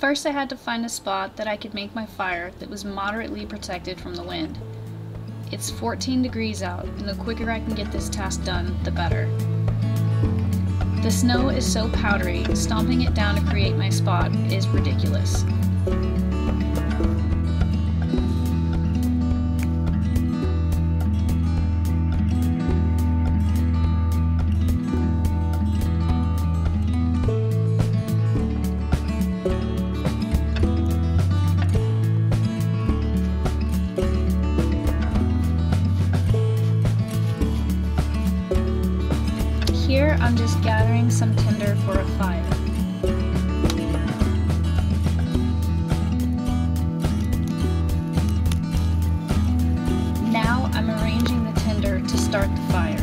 First, I had to find a spot that I could make my fire that was moderately protected from the wind. It's 14 degrees out, and the quicker I can get this task done, the better. The snow is so powdery, stomping it down to create my spot is ridiculous. Here, I'm just gathering some tinder for a fire. Now, I'm arranging the tinder to start the fire.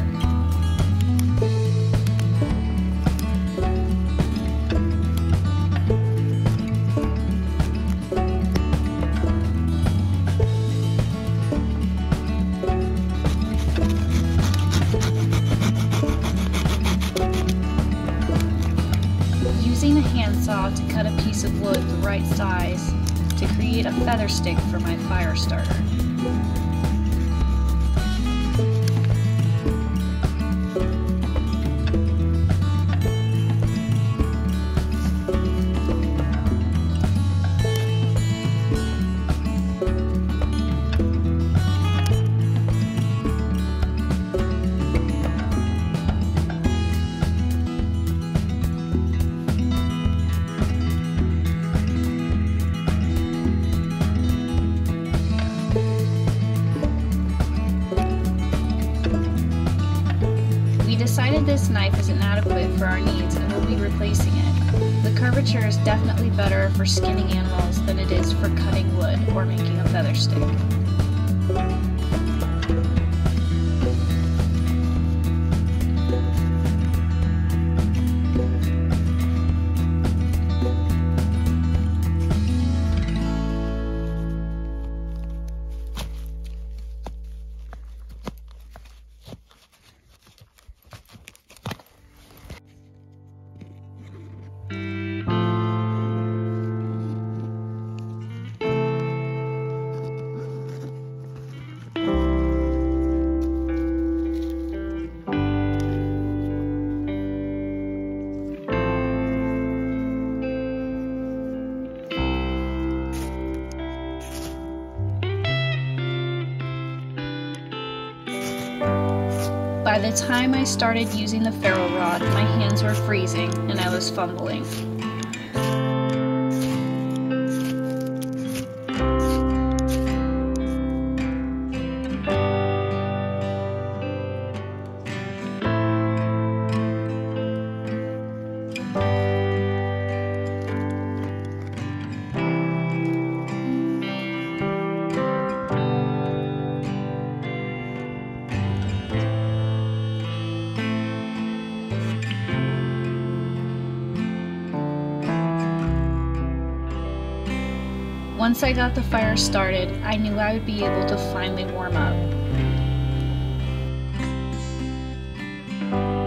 Using a handsaw to cut a piece of wood the right size to create a feather stick for my fire starter. We decided this knife is inadequate for our needs and we'll be replacing it. The curvature is definitely better for skinning animals than it is for cutting wood or making a feather stick. By the time I started using the ferro rod, my hands were freezing and I was fumbling. Once I got the fire started, I knew I would be able to finally warm up.